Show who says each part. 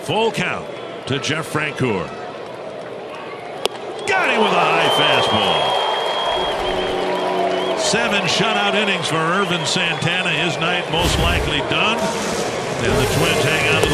Speaker 1: Full count to Jeff Francoeur. Got him with a high fastball. 7 shutout innings for Ervin Santana. His night most likely done. And the Twins hang on